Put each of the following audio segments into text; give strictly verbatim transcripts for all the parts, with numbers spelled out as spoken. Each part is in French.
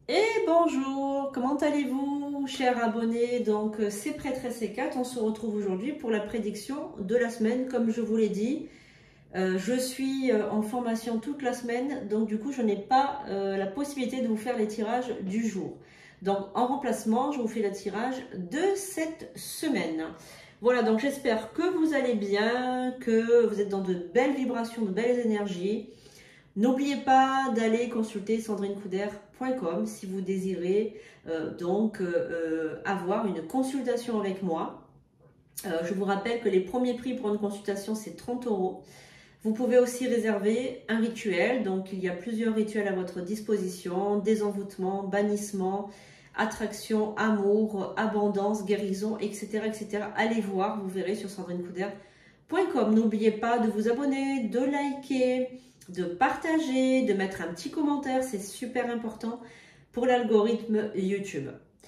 Et bonjour, comment allez-vous, chers abonnés? Donc c'est Prêtresse Hécate, on se retrouve aujourd'hui pour la prédiction de la semaine. Comme je vous l'ai dit, euh, je suis en formation toute la semaine, donc du coup je n'ai pas euh, la possibilité de vous faire les tirages du jour. Donc en remplacement, je vous fais le tirage de cette semaine. Voilà, donc j'espère que vous allez bien, que vous êtes dans de belles vibrations, de belles énergies. N'oubliez pas d'aller consulter sandrine couder point com si vous désirez euh, donc euh, avoir une consultation avec moi. Euh, je vous rappelle que les premiers prix pour une consultation, c'est trente euros. Vous pouvez aussi réserver un rituel. Donc, il y a plusieurs rituels à votre disposition. Désenvoûtement, bannissement, attraction, amour, abondance, guérison, et cetera et cetera. Allez voir, vous verrez sur sandrine couder point com. N'oubliez pas de vous abonner, de liker, de partager, de mettre un petit commentaire, c'est super important pour l'algorithme YouTube.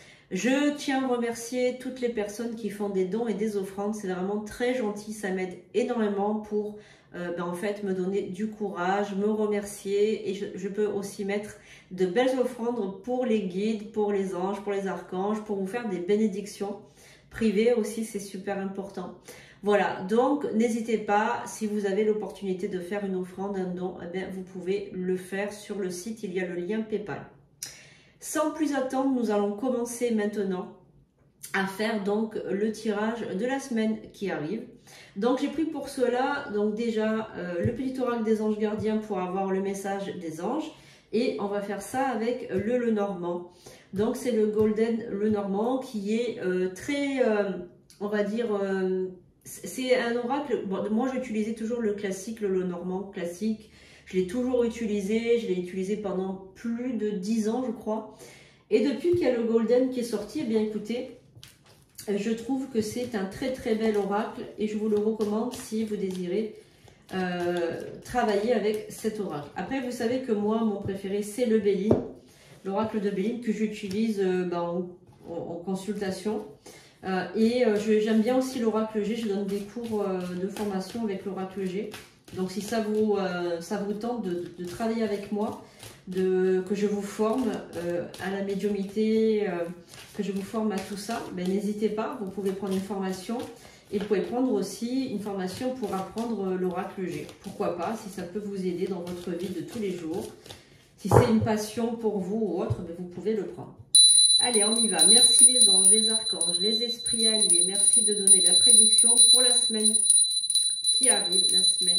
Je tiens à remercier toutes les personnes qui font des dons et des offrandes, c'est vraiment très gentil, ça m'aide énormément pour euh, ben en fait me donner du courage, me remercier, et je, je peux aussi mettre de belles offrandes pour les guides, pour les anges, pour les archanges, pour vous faire des bénédictions privées aussi, c'est super important. Voilà, donc n'hésitez pas, si vous avez l'opportunité de faire une offrande, un don, eh bien, vous pouvez le faire sur le site, il y a le lien PayPal. Sans plus attendre, nous allons commencer maintenant à faire donc le tirage de la semaine qui arrive. Donc j'ai pris pour cela donc déjà euh, le petit oracle des anges gardiens pour avoir le message des anges, et on va faire ça avec le Lenormand. Donc c'est le Golden Lenormand qui est euh, très, euh, on va dire... Euh, c'est un oracle, bon, moi j'utilisais toujours le classique, le Lenormand classique, je l'ai toujours utilisé, je l'ai utilisé pendant plus de dix ans je crois, et depuis qu'il y a le Golden qui est sorti, eh bien écoutez, je trouve que c'est un très très bel oracle, et je vous le recommande si vous désirez euh, travailler avec cet oracle. Après vous savez que moi mon préféré c'est le Béline, l'oracle de Béline que j'utilise euh, ben, en, en, en consultation. Euh, et euh, j'aime bien aussi l'oracle G, je donne des cours euh, de formation avec l'oracle G. Donc si ça vous, euh, ça vous tente de, de travailler avec moi, de, que je vous forme euh, à la médiumnité, euh, que je vous forme à tout ça, ben, n'hésitez pas, vous pouvez prendre une formation. Et vous pouvez prendre aussi une formation pour apprendre l'oracle G. Pourquoi pas, si ça peut vous aider dans votre vie de tous les jours. Si c'est une passion pour vous ou autre, ben, vous pouvez le prendre. Allez, on y va. Merci les anges, les archanges, les esprits alliés. Merci de donner la prédiction pour la semaine qui arrive, la semaine.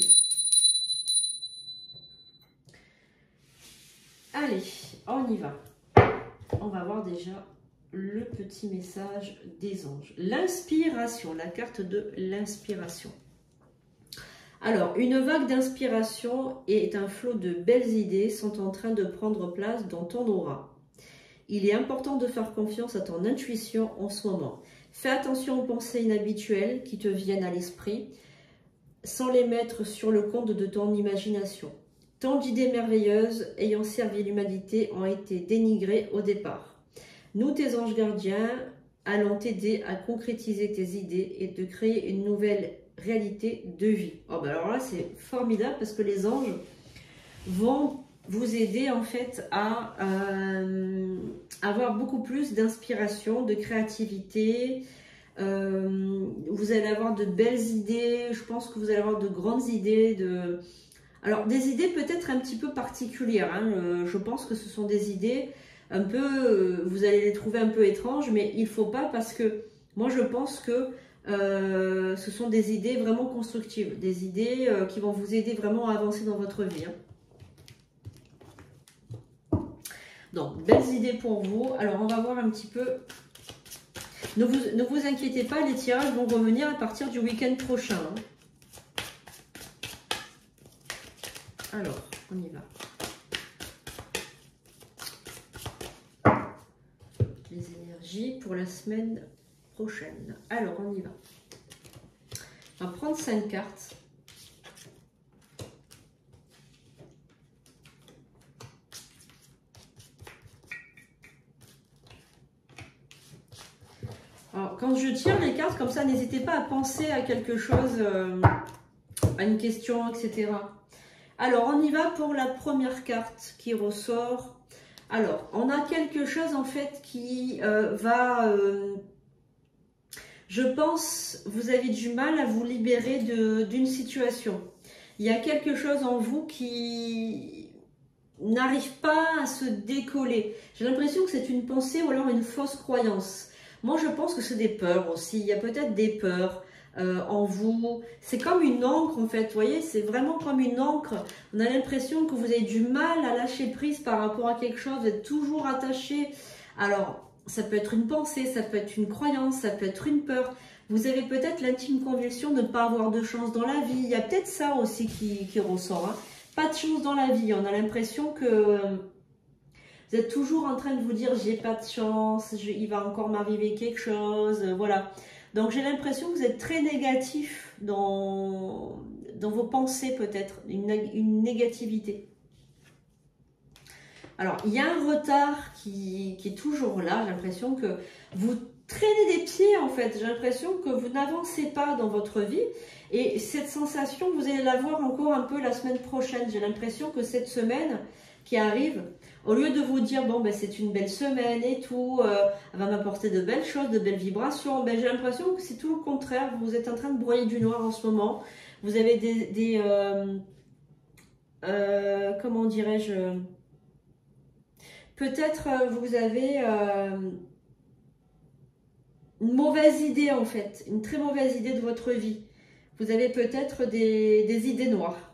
Allez, on y va. On va voir déjà le petit message des anges. L'inspiration, la carte de l'inspiration. Alors, une vague d'inspiration et un flot de belles idées sont en train de prendre place dans ton aura. Il est important de faire confiance à ton intuition en ce moment. Fais attention aux pensées inhabituelles qui te viennent à l'esprit, sans les mettre sur le compte de ton imagination. Tant d'idées merveilleuses ayant servi l'humanité ont été dénigrées au départ. Nous, tes anges gardiens, allons t'aider à concrétiser tes idées et de créer une nouvelle réalité de vie. Oh ben alors là, c'est formidable parce que les anges vont vous aider en fait à euh, avoir beaucoup plus d'inspiration, de créativité. Euh, vous allez avoir de belles idées, je pense que vous allez avoir de grandes idées, de... alors des idées peut-être un petit peu particulières, hein. euh, je pense que ce sont des idées un peu, euh, vous allez les trouver un peu étranges, mais il ne faut pas, parce que moi je pense que euh, ce sont des idées vraiment constructives, des idées euh, qui vont vous aider vraiment à avancer dans votre vie, hein. Donc, belles idées pour vous. Alors, on va voir un petit peu. Ne vous, ne vous inquiétez pas, les tirages vont revenir à partir du week-end prochain. Alors, on y va. Les énergies pour la semaine prochaine. Alors, on y va. On va prendre cinq cartes. Alors, quand je tire les cartes comme ça, n'hésitez pas à penser à quelque chose, euh, à une question, et cetera. Alors, on y va pour la première carte qui ressort. Alors, on a quelque chose en fait qui euh, va... Euh, je pense, vous avez du mal à vous libérer d'une situation. Il y a quelque chose en vous qui n'arrive pas à se décoller. J'ai l'impression que c'est une pensée ou alors une fausse croyance. Moi, je pense que c'est des peurs aussi. Il y a peut-être des peurs euh, en vous. C'est comme une encre, en fait. Vous voyez, c'est vraiment comme une encre. On a l'impression que vous avez du mal à lâcher prise par rapport à quelque chose. Vous êtes toujours attaché. Alors, ça peut être une pensée, ça peut être une croyance, ça peut être une peur. Vous avez peut-être l'intime conviction de ne pas avoir de chance dans la vie. Il y a peut-être ça aussi qui, qui ressort. Hein. Pas de chance dans la vie. On a l'impression que vous êtes toujours en train de vous dire j'ai pas de chance, je, il va encore m'arriver quelque chose. Euh, voilà. Donc j'ai l'impression que vous êtes très négatif dans, dans vos pensées peut-être. Une, une négativité. Alors, il y a un retard qui, qui est toujours là. J'ai l'impression que vous traînez des pieds, en fait. J'ai l'impression que vous n'avancez pas dans votre vie. Et cette sensation, vous allez la voir encore un peu la semaine prochaine. J'ai l'impression que cette semaine qui arrive, au lieu de vous dire, bon, ben, c'est une belle semaine et tout, euh, elle va m'apporter de belles choses, de belles vibrations, ben, j'ai l'impression que c'est tout le contraire. Vous êtes en train de broyer du noir en ce moment. Vous avez des... des euh, euh, comment dirais-je... Peut-être euh, vous avez euh, une mauvaise idée en fait, une très mauvaise idée de votre vie. Vous avez peut-être des, des idées noires.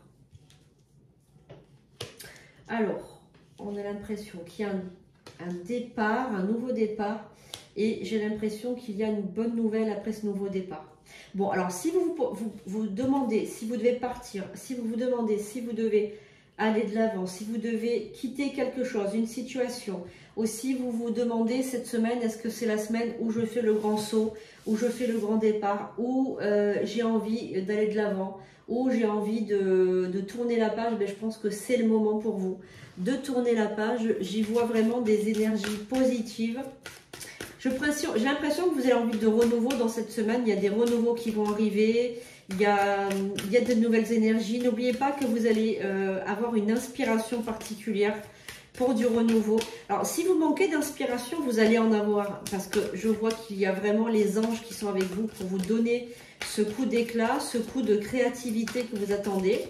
Alors, on a l'impression qu'il y a un, un départ, un nouveau départ. Et j'ai l'impression qu'il y a une bonne nouvelle après ce nouveau départ. Bon, alors si vous vous, vous demandez, si vous devez partir, si vous vous demandez, si vous devez... aller de l'avant, si vous devez quitter quelque chose, une situation, ou si vous vous demandez cette semaine, est-ce que c'est la semaine où je fais le grand saut, où je fais le grand départ, où euh, j'ai envie d'aller de l'avant, où j'ai envie de, de tourner la page, ben, je pense que c'est le moment pour vous de tourner la page. J'y vois vraiment des énergies positives. J'ai l'impression que vous avez envie de renouveau dans cette semaine, il y a des renouveaux qui vont arriver. Il y, a, il y a de nouvelles énergies. N'oubliez pas que vous allez euh, avoir une inspiration particulière pour du renouveau. Alors, si vous manquez d'inspiration, vous allez en avoir. Parce que je vois qu'il y a vraiment les anges qui sont avec vous pour vous donner ce coup d'éclat, ce coup de créativité que vous attendez.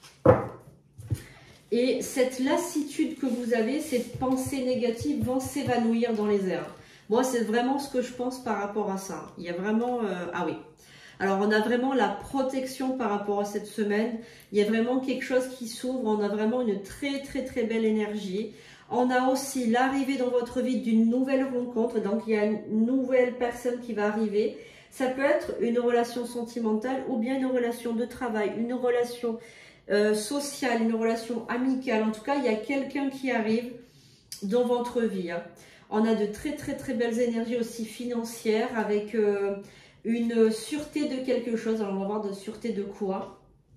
Et cette lassitude que vous avez, ces pensées négatives vont s'évanouir dans les airs. Moi, c'est vraiment ce que je pense par rapport à ça. Il y a vraiment... Euh, ah oui. Alors, on a vraiment la protection par rapport à cette semaine. Il y a vraiment quelque chose qui s'ouvre. On a vraiment une très, très, très belle énergie. On a aussi l'arrivée dans votre vie d'une nouvelle rencontre. Donc, il y a une nouvelle personne qui va arriver. Ça peut être une relation sentimentale ou bien une relation de travail, une relation euh, sociale, une relation amicale. En tout cas, il y a quelqu'un qui arrive dans votre vie. Hein. On a de très, très, très belles énergies aussi financières avec... Euh, une sûreté de quelque chose. Alors, on va voir de sûreté de quoi?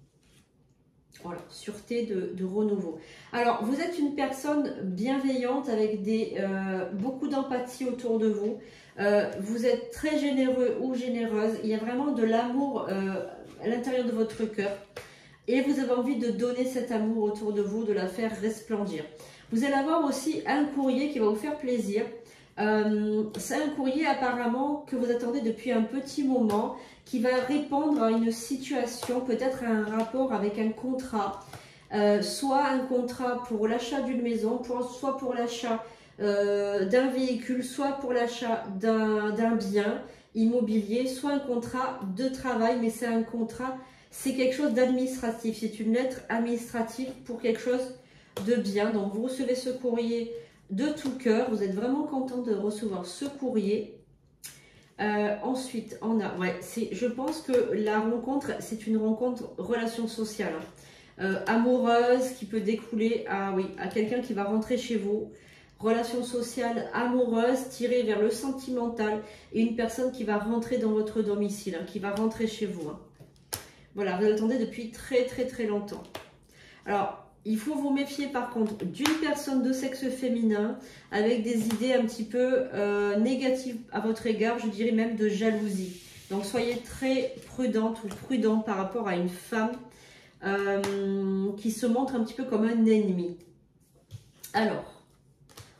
Voilà, sûreté de, de renouveau. Alors, vous êtes une personne bienveillante avec des, euh, beaucoup d'empathie autour de vous. Euh, vous êtes très généreux ou généreuse. Il y a vraiment de l'amour euh, à l'intérieur de votre cœur. Et vous avez envie de donner cet amour autour de vous, de la faire resplendir. Vous allez avoir aussi un courrier qui va vous faire plaisir. Euh, c'est un courrier apparemment que vous attendez depuis un petit moment, qui va répondre à une situation, peut-être à un rapport avec un contrat, euh, soit un contrat pour l'achat d'une maison, pour, soit pour l'achat euh, d'un véhicule, soit pour l'achat d'un bien immobilier, soit un contrat de travail, mais c'est un contrat, c'est quelque chose d'administratif, c'est une lettre administrative pour quelque chose de bien. Donc vous recevez ce courrier de tout cœur, vous êtes vraiment content de recevoir ce courrier. Euh, ensuite, on a, ouais, c'est, je pense que la rencontre, c'est une rencontre relation sociale, hein. euh, amoureuse, qui peut découler à, oui, à quelqu'un qui va rentrer chez vous. Relation sociale amoureuse tirée vers le sentimental et une personne qui va rentrer dans votre domicile, hein, qui va rentrer chez vous. Hein. Voilà, vous attendez depuis très très très longtemps. Alors, il faut vous méfier par contre d'une personne de sexe féminin avec des idées un petit peu euh, négatives à votre égard, je dirais même de jalousie. Donc soyez très prudente ou prudent par rapport à une femme euh, qui se montre un petit peu comme un ennemi. Alors,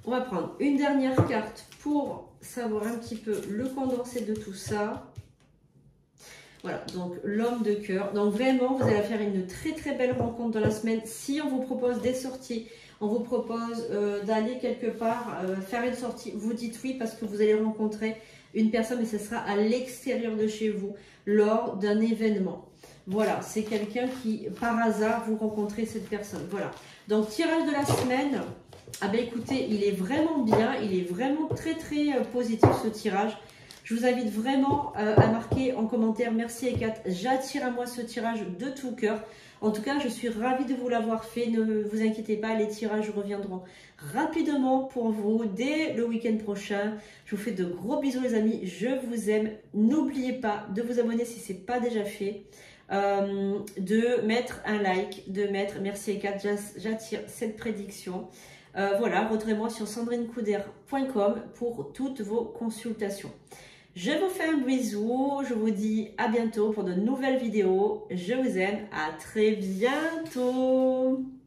On va prendre une dernière carte pour savoir un petit peu le condensé de tout ça. Voilà, donc l'homme de cœur. Donc vraiment, vous allez faire une très très belle rencontre dans la semaine. Si on vous propose des sorties, on vous propose euh, d'aller quelque part, euh, faire une sortie, vous dites oui parce que vous allez rencontrer une personne et ce sera à l'extérieur de chez vous lors d'un événement. Voilà, c'est quelqu'un qui, par hasard, vous rencontrez cette personne. Voilà, donc tirage de la semaine. Ah ben écoutez, il est vraiment bien, il est vraiment très très euh, positif ce tirage. Je vous invite vraiment euh, à marquer en commentaire « Merci Ekat, j'attire à moi ce tirage de tout cœur ». En tout cas, je suis ravie de vous l'avoir fait. Ne vous inquiétez pas, les tirages reviendront rapidement pour vous dès le week-end prochain. Je vous fais de gros bisous les amis, je vous aime. N'oubliez pas de vous abonner si ce n'est pas déjà fait. Euh, de mettre un like, de mettre « Merci Ekat, j'attire cette prédiction ». Euh, voilà, retrouvez-moi sur sandrine couder point com pour toutes vos consultations. Je vous fais un bisou, je vous dis à bientôt pour de nouvelles vidéos. Je vous aime, à très bientôt.